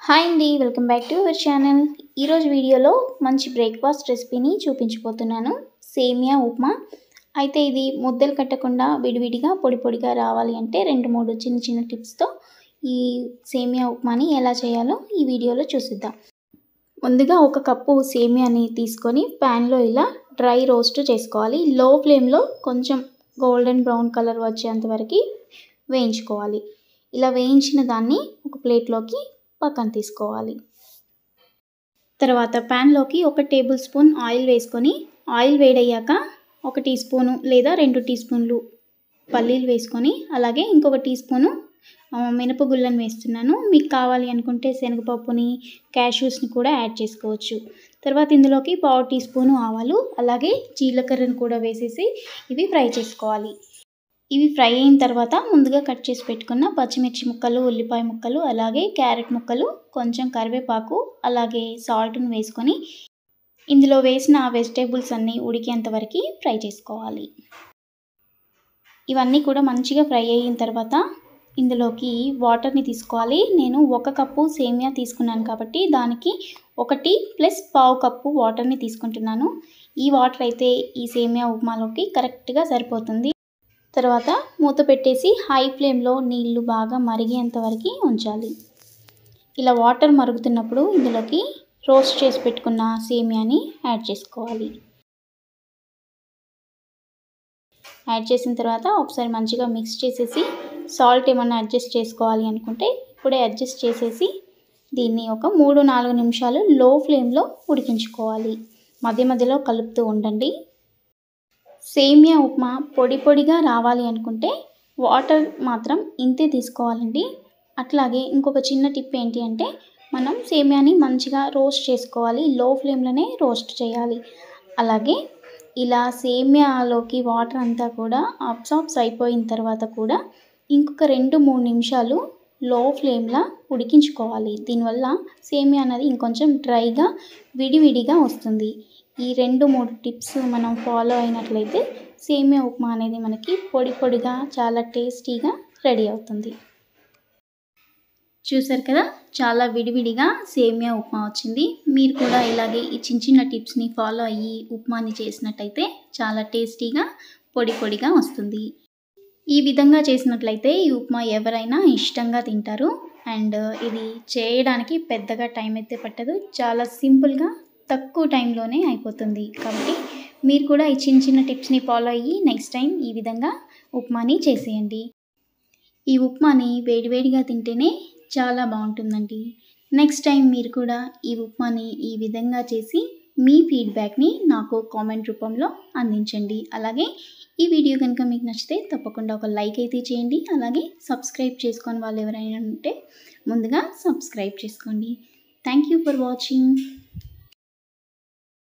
Hi అండి, welcome back to our channel. ఈరోజు వీడియోలో మంచి బ్రేక్ఫాస్ట్ రెసిపీని చూపించబోతున్నాను. సేమియా ఉప్మా. అయితే ఇది ముద్దలు కట్టకుండా విడివిడిగా పొడి పొడిగా రావాలి అంటే 2-3 చిన్న చిన్న టిప్స్తో ఈ సేమియా ఉప్మాని ఎలా చేయాలో ఈ వీడియోలో చూసిద్దాం. ముందుగా 1 కప్పు సేమియాని తీసుకొని ప్యాన్లో ఇలా డ్రై రోస్ట్ చేసుకోవాలి. లో ఫ్లేమ్లో కొంచెం గోల్డెన్ బ్రౌన్ కలర్ వచ్చేంత వరకు వేయించుకోవాలి. ఇలా వేయించిన దాన్ని ఒక ప్లేట్లోకి పక్కన తీసుకోవాలి. తర్వాత ప్యాన్లోకి 1 టేబుల్ స్పూన్ ఆయిల్ వేసుకొని ఆయిల్ వేడయ్యాక 1 టీ స్పూను లేదా 2 టీ స్పూన్లు పల్లీలు వేసుకొని అలాగే ఇంకొక టీ స్పూను మినపగుళ్ళను వేస్తున్నాను. మీకు కావాలి అనుకుంటే శనగపప్పుని, క్యాష్యూస్ని కూడా యాడ్ చేసుకోవచ్చు. తర్వాత ఇందులోకి 1/2 టీ స్పూను ఆవాలు అలాగే జీలకర్రను కూడా వేసేసి ఇవి ఫ్రై చేసుకోవాలి. ఇవి ఫ్రై అయిన తర్వాత ముందుగా కట్ చేసి పెట్టుకున్న పచ్చిమిర్చి ముక్కలు, ఉల్లిపాయ ముక్కలు అలాగే క్యారెట్ ముక్కలు, కొంచెం కరివేపాకు అలాగే సాల్ట్ను వేసుకొని ఇందులో వేసిన వెజిటేబుల్స్ అన్నీ ఉడికేంత వరకు ఫ్రై చేసుకోవాలి. ఇవన్నీ కూడా మంచిగా ఫ్రై అయిన తర్వాత ఇందులోకి వాటర్ని తీసుకోవాలి. నేను 1 కప్పు సేమియా తీసుకున్నాను కాబట్టి దానికి 1 + 1/2 కప్పు వాటర్ని తీసుకుంటున్నాను. ఈ వాటర్ అయితే ఈ సేమియా ఉప్మాలోకి కరెక్ట్గా సరిపోతుంది. తర్వాత మూత పెట్టేసి హై ఫ్లేమ్లో నీళ్లు బాగా మరిగేంత వరకు ఉంచాలి. ఇలా వాటర్ మరుగుతున్నప్పుడు ఇందులోకి రోస్ట్ చేసి పెట్టుకున్న సేమియాని యాడ్ చేసుకోవాలి. యాడ్ చేసిన తర్వాత ఒకసారి మంచిగా మిక్స్ చేసేసి సాల్ట్ ఏమన్నా అడ్జస్ట్ చేసుకోవాలి అనుకుంటే ఇప్పుడే అడ్జస్ట్ చేసేసి దీన్ని ఒక 3-4 నిమిషాలు లో ఫ్లేమ్లో ఉడికించుకోవాలి. మధ్య మధ్యలో కలుపుతూ ఉండండి. సేమియా ఉప్మా పొడి పొడిగా రావాలి అనుకుంటే వాటర్ మాత్రం ఇంతే తీసుకోవాలండి. అట్లాగే ఇంకొక చిన్న టిప్ ఏంటి అంటే మనం సేమియాని మంచిగా రోస్ట్ చేసుకోవాలి. లో ఫ్లేమ్లోనే రోస్ట్ చేయాలి. అలాగే ఇలా సేమియాలోకి వాటర్ అంతా కూడా అబ్సార్బ్స్ అయిపోయిన తర్వాత కూడా ఇంకొక 2-3 నిమిషాలు లో ఫ్లేమ్లో ఉడికించుకోవాలి. దీనివల్ల సేమియా అనేది ఇంకొంచెం డ్రైగా విడివిడిగా వస్తుంది. ఈ 2-3 టిప్స్ మనం ఫాలో అయినట్లయితే సేమియా ఉప్మా అనేది మనకి పొడి పొడిగా చాలా టేస్టీగా రెడీ అవుతుంది. చూసారు కదా, చాలా విడివిడిగా సేమియా ఉప్మా వచ్చింది. మీరు కూడా ఇలాగే ఈ చిన్న చిన్న టిప్స్ని ఫాలో అయ్యి ఉప్మాని చేసినట్టయితే చాలా టేస్టీగా పొడి పొడిగా వస్తుంది. ఈ విధంగా చేసినట్లయితే ఈ ఉప్మా ఎవరైనా ఇష్టంగా తింటారు. అండ్ ఇది చేయడానికి పెద్దగా టైం అయితే పట్టదు. చాలా సింపుల్గా తక్కువ టైంలోనే అయిపోతుంది. కాబట్టి మీరు కూడా ఈ చిన్న చిన్న టిప్స్ని ఫాలో అయ్యి నెక్స్ట్ టైం ఈ విధంగా ఉప్మాని చేసేయండి. ఈ ఉప్మాని వేడివేడిగా తింటేనే చాలా బాగుంటుందండి. నెక్స్ట్ టైం మీరు కూడా ఈ ఉప్మాని ఈ విధంగా చేసి మీ ఫీడ్బ్యాక్ని నాకు కామెంట్ రూపంలో అందించండి. అలాగే ఈ వీడియో కనుక మీకు నచ్చితే తప్పకుండా ఒక లైక్ అయితే చేయండి. అలాగే సబ్స్క్రైబ్ చేసుకొని వాళ్ళు ఎవరైనా ఉంటే ముందుగా సబ్స్క్రైబ్ చేసుకోండి. Thank you for watching.